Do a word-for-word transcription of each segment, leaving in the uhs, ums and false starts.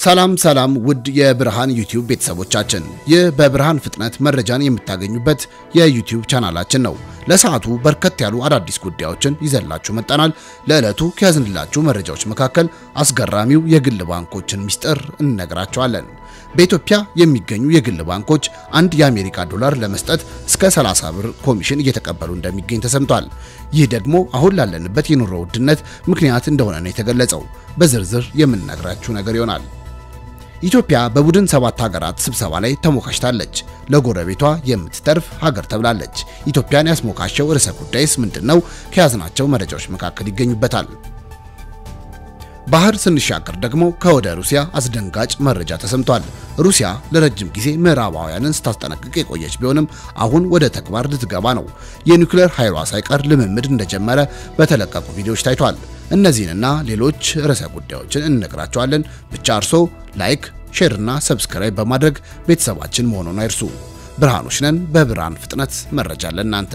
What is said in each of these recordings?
ሰላም ሰላም ውድ የብርሃን ዩቲዩብ ቤተሰቦቻችን ይህ በብርሃን ፍጥነት መረጃን የምታገኙበት የዩቲዩብ ቻናላችን ነው። ለሰዓቱ በርከት ያሉ አዳዲስ ጉዳዮችን ይዘላችሁ መጣናል። ለዕለቱ ከያዝንላችሁ መረጃዎች መካከል አስገራሚው የግል ባንኮችን ሚስጥር እንነግራችኋለን። በኢትዮጵያ የሚገኙ የግል ባንኮች አንድ የአሜሪካ ዶላር ለመስጠት እስከ ሰላሳ ብር ኮሚሽን እየተቀበሉ እንደሚገኝ ተሰምቷል። ይህ ደግሞ አሁን ላለንበት የኑሮ ውድነት ምክንያት እንደሆነ ነው የተገለጸው። በዝርዝር የምንነግራችሁ ነገር ይሆናል። ኢትዮጵያ በቡድን ሰባት ሀገራት ስብሰባ ላይ ተሞካሽታለች። ለጎረቤቷ የምትተርፍ ሀገር ተብላለች። ኢትዮጵያን ያስሞካሸው ርዕሰ ጉዳይስ ምንድነው? ከያዝናቸው መረጃዎች መካከል ይገኙበታል። ባህር ስንሻገር ደግሞ ከወደ ሩሲያ አስደንጋጭ መረጃ ተሰምቷል። ሩሲያ ለረጅም ጊዜ ምዕራባውያንን ስታስጠነቅቅ የቆየች ቢሆንም አሁን ወደ ተግባር ልትገባ ነው። የኒውክሌር ኃይሏ ሳይቀር ልምምድ እንደጀመረ በተለቀቁ ቪዲዮዎች ታይቷል። እነዚህንና ሌሎች ርዕሰ ጉዳዮችን እንነግራችኋለን። ብቻ እርሶ ላይክ፣ ሼር እና ሰብስክራይብ በማድረግ ቤተሰባችን መሆኑን አይርሱ። ብርሃኖች ነን። በብርሃን ፍጥነት መረጃ ለእናንተ።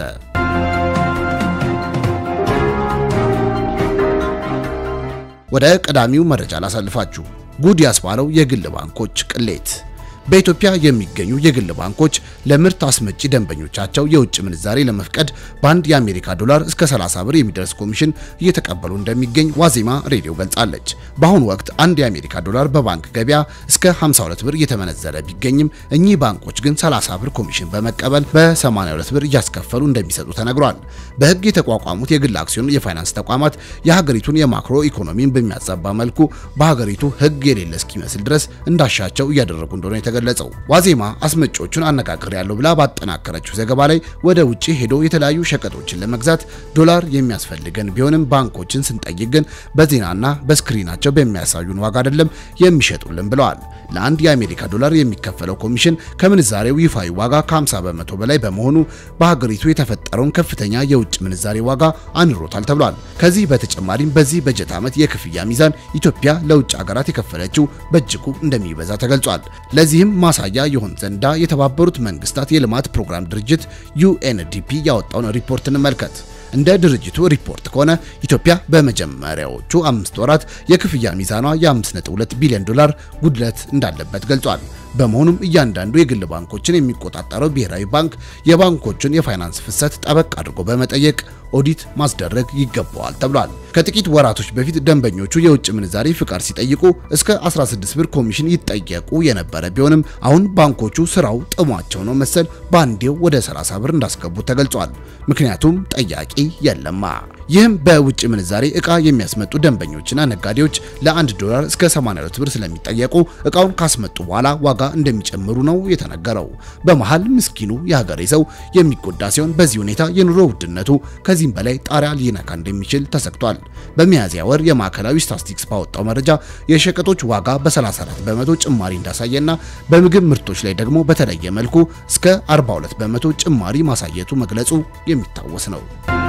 ወደ ቀዳሚው መረጃ ላሳልፋችሁ። ጉድ ያስባለው የግል ባንኮች ቅሌት። በኢትዮጵያ የሚገኙ የግል ባንኮች ለምርት አስመጪ ደንበኞቻቸው የውጭ ምንዛሬ ለመፍቀድ በአንድ የአሜሪካ ዶላር እስከ ሰላሳ ብር የሚደርስ ኮሚሽን እየተቀበሉ እንደሚገኝ ዋዜማ ሬዲዮ ገልጻለች። በአሁኑ ወቅት አንድ የአሜሪካ ዶላር በባንክ ገበያ እስከ ሃምሳ ሁለት ብር እየተመነዘረ ቢገኝም እኚህ ባንኮች ግን ሰላሳ ብር ኮሚሽን በመቀበል በሰማንያ ሁለት ብር እያስከፈሉ እንደሚሰጡ ተነግሯል። በሕግ የተቋቋሙት የግል አክሲዮን የፋይናንስ ተቋማት የሀገሪቱን የማክሮ ኢኮኖሚን በሚያዛባ መልኩ በሀገሪቱ ሕግ የሌለ እስኪመስል ድረስ እንዳሻቸው እያደረጉ እንደሆነ ተገለጸው። ዋዜማ አስመጪዎቹን አነጋግር ያለው ብላ ባጠናከረችው ዘገባ ላይ ወደ ውጪ ሄዶ የተለያዩ ሸቀጦችን ለመግዛት ዶላር የሚያስፈልገን ቢሆንም ባንኮችን ስንጠይቅ ግን በዜናና በስክሪናቸው በሚያሳዩን ዋጋ አይደለም የሚሸጡልን ብለዋል። ለአንድ የአሜሪካ ዶላር የሚከፈለው ኮሚሽን ከምንዛሬው ይፋዊ ዋጋ ከሃምሳ በመቶ በላይ በመሆኑ በሀገሪቱ የተፈጠረውን ከፍተኛ የውጭ ምንዛሬ ዋጋ አንሮታል ተብሏል። ከዚህ በተጨማሪም በዚህ በጀት ዓመት የክፍያ ሚዛን ኢትዮጵያ ለውጭ ሀገራት የከፈለችው በእጅጉ እንደሚበዛ ተገልጿል። ለዚህ ማሳያ ይሆን ዘንዳ የተባበሩት መንግስታት የልማት ፕሮግራም ድርጅት ዩኤንዲፒ ያወጣውን ሪፖርት እንመልከት። እንደ ድርጅቱ ሪፖርት ከሆነ ኢትዮጵያ በመጀመሪያዎቹ አምስት ወራት የክፍያ ሚዛኗ የአምስት ነጥብ ሁለት ቢሊዮን ዶላር ጉድለት እንዳለበት ገልጿል። በመሆኑም እያንዳንዱ የግል ባንኮችን የሚቆጣጠረው ብሔራዊ ባንክ የባንኮቹን የፋይናንስ ፍሰት ጠበቅ አድርጎ በመጠየቅ ኦዲት ማስደረግ ይገባዋል ተብሏል። ከጥቂት ወራቶች በፊት ደንበኞቹ የውጭ ምንዛሬ ፍቃድ ሲጠይቁ እስከ አስራ ስድስት ብር ኮሚሽን ይጠየቁ የነበረ ቢሆንም አሁን ባንኮቹ ስራው ጥሟቸው ነው መሰል ባንዴው ወደ ሰላሳ ብር እንዳስገቡ ተገልጿል። ምክንያቱም ጠያቂ የለማ። ይህም በውጭ ምንዛሬ እቃ የሚያስመጡ ደንበኞችና ነጋዴዎች ለአንድ ዶላር እስከ ሰማንያ ሁለት ብር ስለሚጠየቁ እቃውን ካስመጡ በኋላ ዋጋ እንደሚጨምሩ ነው የተነገረው። በመሃል ምስኪኑ የሀገሬ ሰው የሚጎዳ ሲሆን በዚህ ሁኔታ የኑሮ ውድነቱ ከዚህም በላይ ጣሪያ ሊነካ እንደሚችል ተሰክቷል። በሚያዝያ ወር የማዕከላዊ ስታቲስቲክስ ባወጣው መረጃ የሸቀጦች ዋጋ በሰላሳ አራት በመቶ ጭማሪ እንዳሳየና በምግብ ምርቶች ላይ ደግሞ በተለየ መልኩ እስከ አርባ ሁለት በመቶ ጭማሪ ማሳየቱ መግለጹ የሚታወስ ነው።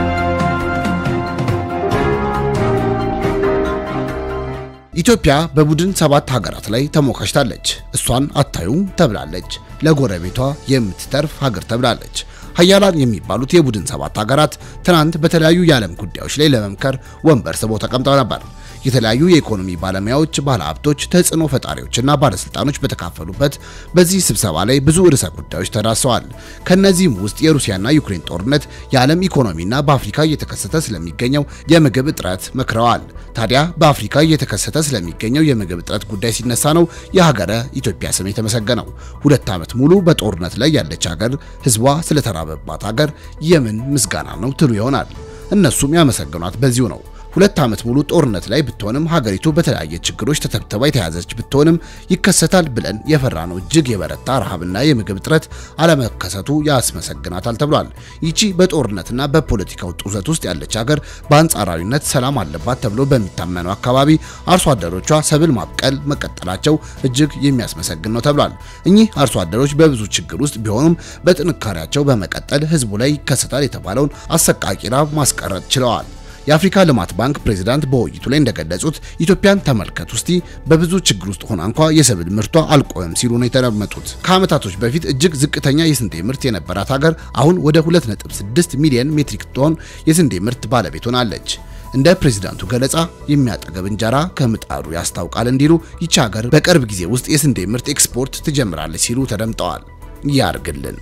ኢትዮጵያ በቡድን ሰባት ሀገራት ላይ ተሞካሽታለች። እሷን አታዩም ተብላለች። ለጎረቤቷ የምትተርፍ ሀገር ተብላለች። ሀያላን የሚባሉት የቡድን ሰባት ሀገራት ትናንት በተለያዩ የዓለም ጉዳዮች ላይ ለመምከር ወንበር ስበው ተቀምጠው ነበር። የተለያዩ የኢኮኖሚ ባለሙያዎች፣ ባለሀብቶች፣ ተጽዕኖ ፈጣሪዎችና ባለስልጣኖች በተካፈሉበት በዚህ ስብሰባ ላይ ብዙ ርዕሰ ጉዳዮች ተዳሰዋል። ከነዚህም ውስጥ የሩሲያና ዩክሬን ጦርነት፣ የዓለም ኢኮኖሚና በአፍሪካ እየተከሰተ ስለሚገኘው የምግብ እጥረት መክረዋል። ታዲያ በአፍሪካ እየተከሰተ ስለሚገኘው የምግብ እጥረት ጉዳይ ሲነሳ ነው የሀገረ ኢትዮጵያ ስም የተመሰገነው። ሁለት ዓመት ሙሉ በጦርነት ላይ ያለች ሀገር ህዝቧ ስለተራበባት ሀገር የምን ምስጋና ነው ትሉ ይሆናል። እነሱም ያመሰገኗት በዚሁ ነው። ሁለት ዓመት ሙሉ ጦርነት ላይ ብትሆንም ሀገሪቱ በተለያየ ችግሮች ተተብትባ የተያዘች ብትሆንም ይከሰታል ብለን የፈራነው እጅግ የበረታ ረሃብና የምግብ እጥረት አለመከሰቱ ያስመሰግናታል ተብሏል። ይቺ በጦርነትና በፖለቲካው ጡዘት ውስጥ ያለች ሀገር በአንጻራዊነት ሰላም አለባት ተብሎ በሚታመነው አካባቢ አርሶ አደሮቿ ሰብል ማብቀል መቀጠላቸው እጅግ የሚያስመሰግን ነው ተብሏል። እኚህ አርሶ አደሮች በብዙ ችግር ውስጥ ቢሆኑም በጥንካሬያቸው በመቀጠል ህዝቡ ላይ ይከሰታል የተባለውን አሰቃቂ ረሃብ ማስቀረት ችለዋል። የአፍሪካ ልማት ባንክ ፕሬዝዳንት በውይይቱ ላይ እንደገለጹት ኢትዮጵያን ተመልከቱ እስቲ በብዙ ችግር ውስጥ ሆና እንኳ የሰብል ምርቷ አልቆየም ሲሉ ነው የተደመጡት። ከዓመታቶች በፊት እጅግ ዝቅተኛ የስንዴ ምርት የነበራት ሀገር አሁን ወደ ሁለት ነጥብ ስድስት ሚሊዮን ሜትሪክ ቶን የስንዴ ምርት ባለቤት ሆናለች። እንደ ፕሬዝዳንቱ ገለጻ የሚያጠገብ እንጀራ ከምጣዱ ያስታውቃል እንዲሉ ይህች ሀገር በቅርብ ጊዜ ውስጥ የስንዴ ምርት ኤክስፖርት ትጀምራለች ሲሉ ተደምጠዋል። ያርግልን።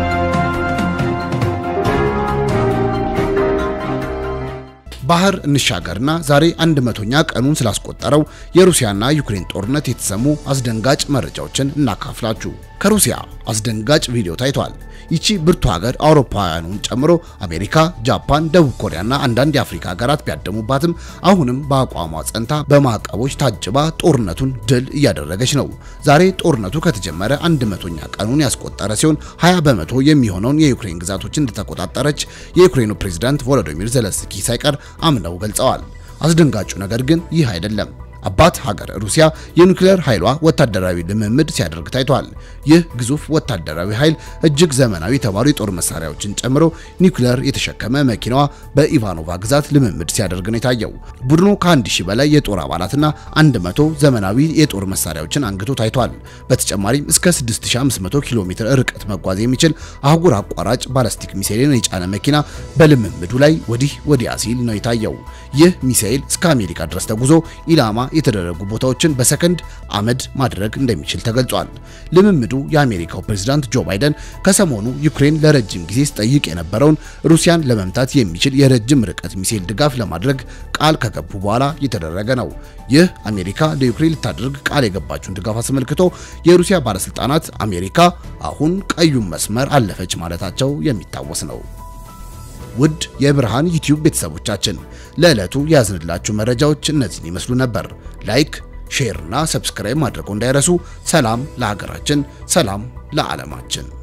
ባህር እንሻገርና ዛሬ መቶኛ ቀኑን ስላስቆጠረው የሩሲያና ዩክሬን ጦርነት የተሰሙ አስደንጋጭ መረጃዎችን እናካፍላችሁ። ከሩሲያ አስደንጋጭ ቪዲዮ ታይቷል። ይቺ ብርቱ ሀገር አውሮፓውያኑን ጨምሮ አሜሪካ፣ ጃፓን፣ ደቡብ ኮሪያና አንዳንድ የአፍሪካ ሀገራት ቢያደሙባትም አሁንም በአቋሟ ጸንታ በማዕቀቦች ታጅባ ጦርነቱን ድል እያደረገች ነው። ዛሬ ጦርነቱ ከተጀመረ መቶኛ ቀኑን ያስቆጠረ ሲሆን ሃያ በመቶ የሚሆነውን የዩክሬን ግዛቶችን እንደተቆጣጠረች የዩክሬኑ ፕሬዝዳንት ቮሎዶሚር ዜሌንስኪ ሳይቀር አምነው ገልጸዋል። አስደንጋጩ ነገር ግን ይህ አይደለም። አባት ሀገር ሩሲያ የኒውክሌር ኃይሏ ወታደራዊ ልምምድ ሲያደርግ ታይቷል። ይህ ግዙፍ ወታደራዊ ኃይል እጅግ ዘመናዊ የተባሉ የጦር መሳሪያዎችን ጨምሮ ኒውክሌር የተሸከመ መኪናዋ በኢቫኖቫ ግዛት ልምምድ ሲያደርግ ነው የታየው። ቡድኑ ከአንድ ሺህ በላይ የጦር አባላትና መቶ ዘመናዊ የጦር መሳሪያዎችን አንግቶ ታይቷል። በተጨማሪም እስከ ስድስት ሺህ አምስት መቶ ኪሎ ሜትር ርቀት መጓዝ የሚችል አህጉር አቋራጭ ባላስቲክ ሚሳኤልን የጫነ መኪና በልምምዱ ላይ ወዲህ ወዲያ ሲል ነው የታየው። ይህ ሚሳኤል እስከ አሜሪካ ድረስ ተጉዞ ኢላማ የተደረጉ ቦታዎችን በሰከንድ አመድ ማድረግ እንደሚችል ተገልጿል። ልምምዱ የአሜሪካው ፕሬዝዳንት ጆ ባይደን ከሰሞኑ ዩክሬን ለረጅም ጊዜ ስጠይቅ የነበረውን ሩሲያን ለመምታት የሚችል የረጅም ርቀት ሚሳኤል ድጋፍ ለማድረግ ቃል ከገቡ በኋላ የተደረገ ነው። ይህ አሜሪካ ለዩክሬን ልታደርግ ቃል የገባችውን ድጋፍ አስመልክቶ የሩሲያ ባለስልጣናት አሜሪካ አሁን ቀዩን መስመር አለፈች ማለታቸው የሚታወስ ነው። ውድ የብርሃን ዩቲዩብ ቤተሰቦቻችን ለዕለቱ ያዝንላችሁ መረጃዎች እነዚህን ይመስሉ ነበር። ላይክ፣ ሼር እና ሰብስክራይብ ማድረጉ እንዳይረሱ። ሰላም ለሀገራችን፣ ሰላም ለዓለማችን።